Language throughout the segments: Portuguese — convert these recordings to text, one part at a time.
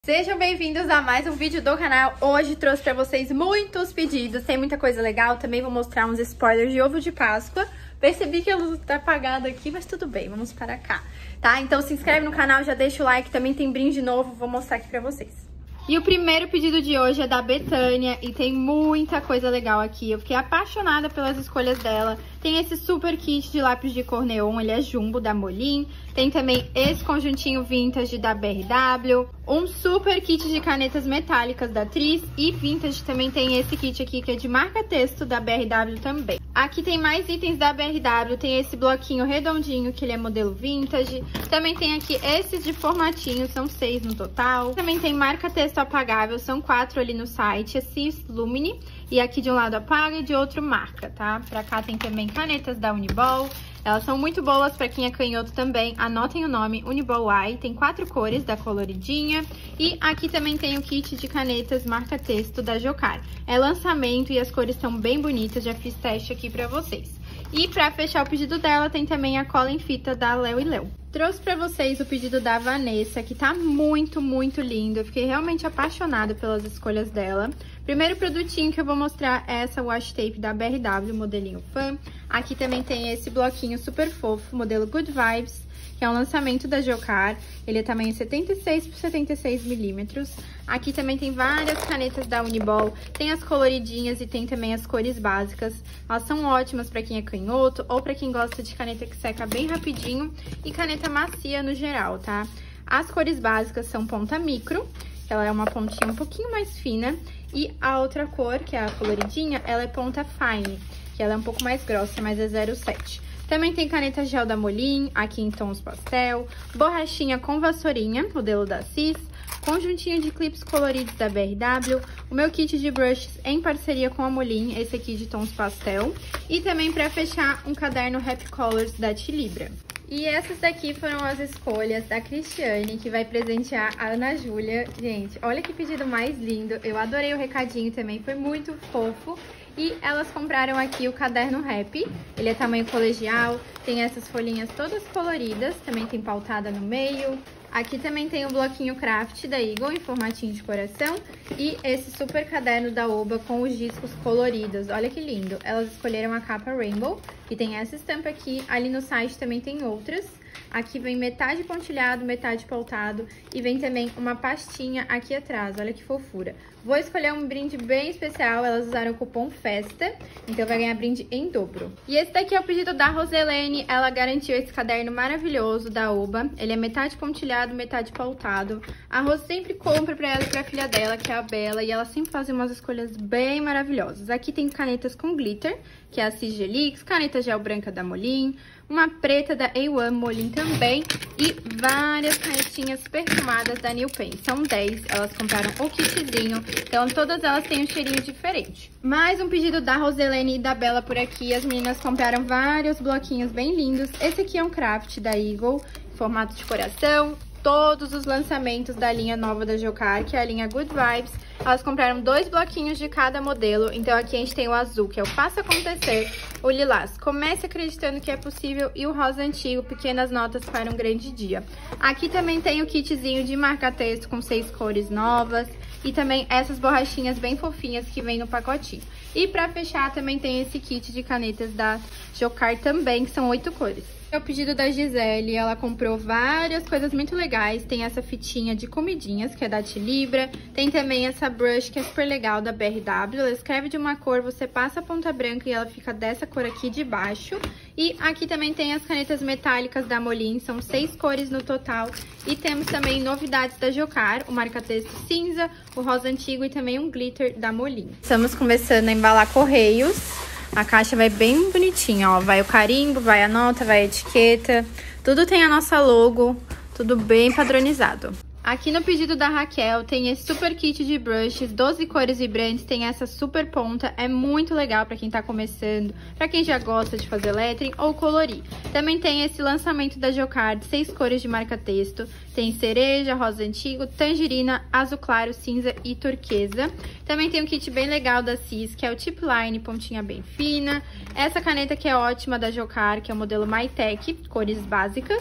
Sejam bem-vindos a mais um vídeo do canal. Hoje trouxe pra vocês muitos pedidos, tem muita coisa legal. Também vou mostrar uns spoilers de ovo de Páscoa. Percebi que a luz tá apagada aqui, mas tudo bem, vamos para cá, tá? Então se inscreve no canal, já deixa o like, também tem brinde novo, vou mostrar aqui pra vocês. E o primeiro pedido de hoje é da Betânia e tem muita coisa legal aqui. Eu fiquei apaixonada pelas escolhas dela. Tem esse super kit de lápis de cor neon, ele é jumbo da Molin. Tem também esse conjuntinho vintage da BRW. Um super kit de canetas metálicas da Tris. E vintage também tem esse kit aqui que é de marca-texto da BRW também. Aqui tem mais itens da BRW. Tem esse bloquinho redondinho que ele é modelo vintage. Também tem aqui esses de formatinho, são 6 no total. Também tem marca-texto apagável, são 4 ali no site. É Cis Lumine. E aqui de um lado apaga e de outro marca, tá? Pra cá tem também canetas da Uniball. Elas são muito boas pra quem é canhoto também. Anotem o nome, Uniball Eye. Tem 4 cores da coloridinha. E aqui também tem o kit de canetas marca-texto da Jocar. É lançamento e as cores são bem bonitas. Já fiz teste aqui pra vocês. E pra fechar o pedido dela, tem também a cola em fita da Léo & Léo. Trouxe pra vocês o pedido da Vanessa, que tá muito, muito lindo. Eu fiquei realmente apaixonada pelas escolhas dela. Primeiro produtinho que eu vou mostrar é essa washi tape da BRW, modelinho Fan. Aqui também tem esse bloquinho super fofo, modelo Good Vibes, que é um lançamento da Jocar. Ele é tamanho 76 por 76 milímetros. Aqui também tem várias canetas da Uniball. Tem as coloridinhas e tem também as cores básicas. Elas são ótimas para quem é canhoto ou para quem gosta de caneta que seca bem rapidinho e caneta macia no geral, tá? As cores básicas são ponta micro, que ela é uma pontinha um pouquinho mais fina. E a outra cor, que é a coloridinha, ela é ponta fine, que ela é um pouco mais grossa, mas é 0,7. Também tem caneta gel da Molin, aqui em tons pastel, borrachinha com vassourinha, modelo da Cis, conjuntinho de clips coloridos da BRW, o meu kit de brushes em parceria com a Molin, esse aqui de tons pastel, e também para fechar um caderno Happy Colors da Tilibra. E essas daqui foram as escolhas da Cristiane, que vai presentear a Ana Júlia. Gente, olha que pedido mais lindo. Eu adorei o recadinho também, foi muito fofo. E elas compraram aqui o caderno Happy. Ele é tamanho colegial, tem essas folhinhas todas coloridas, também tem pautada no meio. Aqui também tem o bloquinho craft da Eagle em formatinho de coração e esse super caderno da Oba com os discos coloridos. Olha que lindo! Elas escolheram a capa Rainbow, que tem essa estampa aqui. Ali no site também tem outras. Aqui vem metade pontilhado, metade pautado e vem também uma pastinha aqui atrás. Olha que fofura! Vou escolher um brinde bem especial, elas usaram o cupom FESTA, então vai ganhar brinde em dobro. E esse daqui é o pedido da Roselene, ela garantiu esse caderno maravilhoso da Oba. Ele é metade pontilhado, metade pautado. A Rose sempre compra pra ela e pra filha dela, que é a Bela, e ela sempre faz umas escolhas bem maravilhosas. Aqui tem canetas com glitter, que é a Cis Gelix, caneta gel branca da Molin, uma preta da A1 Molin também e várias canetinhas perfumadas da New Pen. São 10, elas compraram o kitzinho, então todas elas têm um cheirinho diferente. Mais um pedido da Roselene e da Bela por aqui. As meninas compraram vários bloquinhos bem lindos. Esse aqui é um craft da Eagle, em formato de coração. Todos os lançamentos da linha nova da Jocar, que é a linha Good Vibes. Elas compraram 2 bloquinhos de cada modelo. Então aqui a gente tem o azul, que é o Faça Acontecer, o lilás, Comece Acreditando que é Possível, e o rosa antigo, Pequenas Notas para um Grande Dia. Aqui também tem o kitzinho de marca-texto com 6 cores novas e também essas borrachinhas bem fofinhas que vem no pacotinho. E pra fechar também tem esse kit de canetas da Jocar também, que são 8 cores. É o pedido da Gisele, ela comprou várias coisas muito legais. Tem essa fitinha de comidinhas, que é da Tilibra. Tem também essa brush, que é super legal, da BRW. Ela escreve de uma cor, você passa a ponta branca e ela fica dessa cor aqui de baixo. E aqui também tem as canetas metálicas da Molin, são 6 cores no total. E temos também novidades da Jocar, o marca-texto cinza, o rosa antigo e também um glitter da Molin. Estamos começando a embalar correios. A caixa vai bem bonitinha, ó. Vai o carimbo, vai a nota, vai a etiqueta. Tudo tem a nossa logo, tudo bem padronizado. Aqui no pedido da Raquel tem esse super kit de brushes, 12 cores vibrantes, tem essa super ponta, é muito legal pra quem tá começando, pra quem já gosta de fazer lettering ou colorir. Também tem esse lançamento da Jocar, 6 cores de marca-texto, tem cereja, rosa antigo, tangerina, azul claro, cinza e turquesa. Também tem um kit bem legal da Cis, que é o Tip Line, pontinha bem fina. Essa caneta que é ótima da Jocar, que é o modelo MyTech, cores básicas.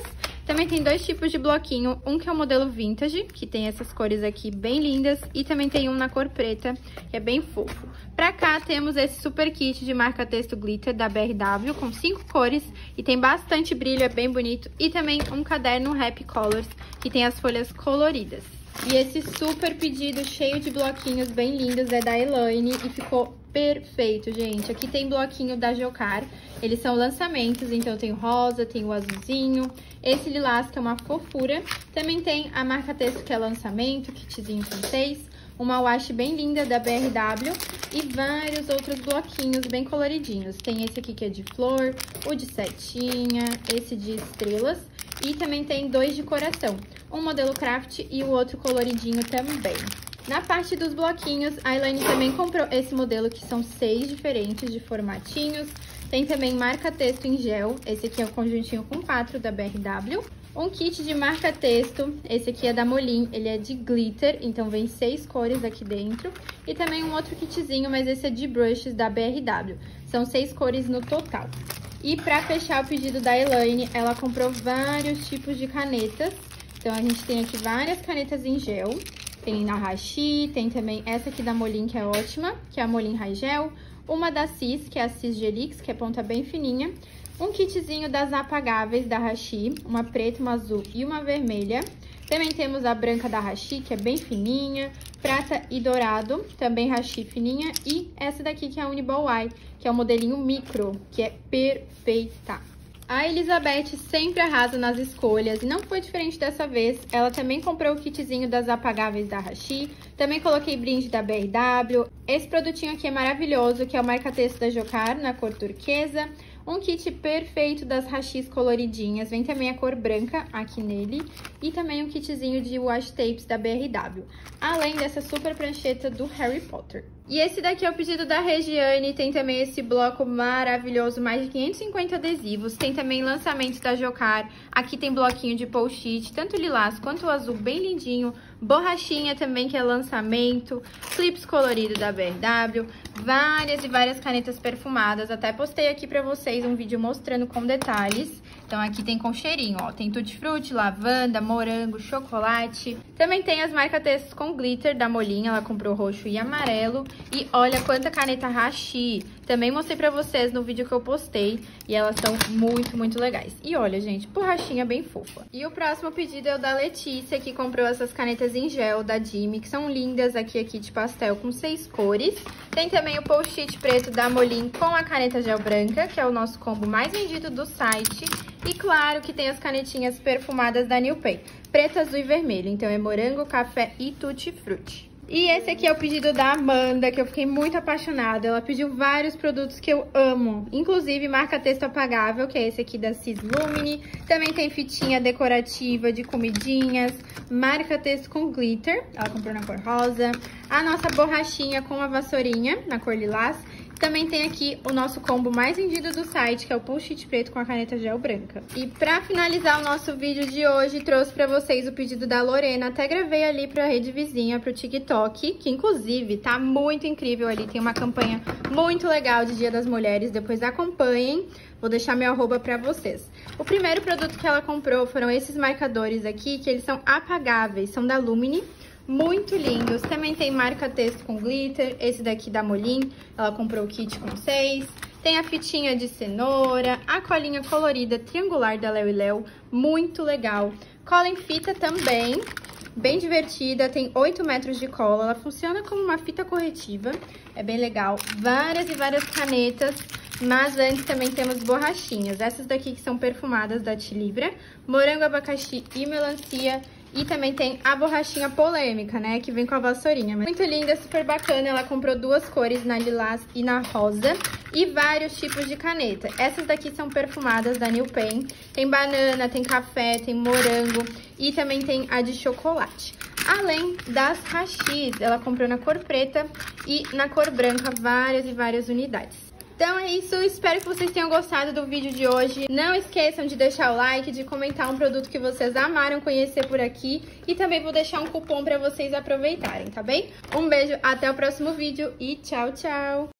Também tem dois tipos de bloquinho, um que é o modelo vintage, que tem essas cores aqui bem lindas, e também tem um na cor preta, que é bem fofo. Pra cá temos esse super kit de marca-texto glitter da BRW, com 5 cores, e tem bastante brilho, é bem bonito, e também um caderno Happy Colors, que tem as folhas coloridas. E esse super pedido cheio de bloquinhos bem lindos é da Elaine e ficou perfeito, gente. Aqui tem bloquinho da Jocар, eles são lançamentos, então tem o rosa, tem o azulzinho, esse lilás que é uma fofura. Também tem a marca-texto que é lançamento, kitzinho com 6, uma washi bem linda da BRW e vários outros bloquinhos bem coloridinhos. Tem esse aqui que é de flor, o de setinha, esse de estrelas e também tem 2 de coração, um modelo craft e o outro coloridinho também. Na parte dos bloquinhos, a Elaine também comprou esse modelo, que são 6 diferentes de formatinhos. Tem também marca-texto em gel, esse aqui é o conjuntinho com 4 da BRW. Um kit de marca-texto, esse aqui é da Molin, ele é de glitter, então vem 6 cores aqui dentro. E também um outro kitzinho, mas esse é de brushes da BRW, são 6 cores no total. E pra fechar o pedido da Elaine, ela comprou vários tipos de canetas. Então, a gente tem aqui várias canetas em gel. Tem na Hashi, tem também essa aqui da Molin, que é ótima, que é a Molin High Gel. Uma da Cis, que é a Cis Gelix, que é ponta bem fininha. Um kitzinho das apagáveis da Hashi, uma preta, uma azul e uma vermelha. Também temos a branca da Hashi, que é bem fininha, prata e dourado, também Hashi fininha. E essa daqui, que é a Uniball Eye, que é o modelinho micro, que é perfeita. A Elizabeth sempre arrasa nas escolhas e não foi diferente dessa vez. Ela também comprou o kitzinho das apagáveis da Hashi. Também coloquei brinde da BRW. Esse produtinho aqui é maravilhoso, que é o marca-texto da Jocar, na cor turquesa. Um kit perfeito das Hashis coloridinhas. Vem também a cor branca aqui nele. E também um kitzinho de washi tapes da BRW. Além dessa super prancheta do Harry Potter. E esse daqui é o pedido da Regiane, tem também esse bloco maravilhoso, mais de 550 adesivos, tem também lançamentos da Jocar, aqui tem bloquinho de post-it, tanto o lilás quanto o azul, bem lindinho, borrachinha também, que é lançamento, clips coloridos da BRW, várias e várias canetas perfumadas, até postei aqui pra vocês um vídeo mostrando com detalhes. Então aqui tem com cheirinho, ó, tem tutti-frutti, lavanda, morango, chocolate. Também tem as marca-textos com glitter da Molin, ela comprou roxo e amarelo. E olha quanta caneta Hashi, também mostrei pra vocês no vídeo que eu postei. E elas são muito, muito legais. E olha, gente, borrachinha bem fofa. E o próximo pedido é o da Letícia, que comprou essas canetas em gel da Jimmy, que são lindas, aqui de pastel com 6 cores. Tem também o post-it preto da Molin com a caneta gel branca, que é o nosso combo mais vendido do site. E claro que tem as canetinhas perfumadas da New Pay, preto, azul e vermelho. Então é morango, café e tutti-frutti. E esse aqui é o pedido da Amanda, que eu fiquei muito apaixonada. Ela pediu vários produtos que eu amo, inclusive marca-texto apagável, que é esse aqui da Cis Lumine. Também tem fitinha decorativa de comidinhas, marca-texto com glitter, ela comprou na cor rosa. A nossa borrachinha com a vassourinha, na cor lilás. Também tem aqui o nosso combo mais vendido do site, que é o post-it preto com a caneta gel branca. E pra finalizar o nosso vídeo de hoje, trouxe pra vocês o pedido da Lorena. Até gravei ali pra rede vizinha, pro TikTok, que inclusive tá muito incrível ali. Tem uma campanha muito legal de Dia das Mulheres, depois acompanhem. Vou deixar meu arroba pra vocês. O primeiro produto que ela comprou foram esses marcadores aqui, que eles são apagáveis, são da Lumine. Muito lindos, também tem marca-texto com glitter, esse daqui da Molin, ela comprou o kit com 6. Tem a fitinha de cenoura, a colinha colorida triangular da Léo e Léo, muito legal. Cola em fita também, bem divertida, tem 8 metros de cola, ela funciona como uma fita corretiva, é bem legal. Várias e várias canetas, mas antes também temos borrachinhas, essas daqui que são perfumadas da Tilibra, morango, abacaxi e melancia. E também tem a borrachinha polêmica, né, que vem com a vassourinha. Muito linda, super bacana. Ela comprou 2 cores, na lilás e na rosa. E vários tipos de caneta. Essas daqui são perfumadas da New Pen. Tem banana, tem café, tem morango e também tem a de chocolate. Além das Hashis, ela comprou na cor preta e na cor branca várias e várias unidades. Então é isso, espero que vocês tenham gostado do vídeo de hoje. Não esqueçam de deixar o like, de comentar um produto que vocês amaram conhecer por aqui. E também vou deixar um cupom para vocês aproveitarem, tá bem? Um beijo, até o próximo vídeo e tchau, tchau!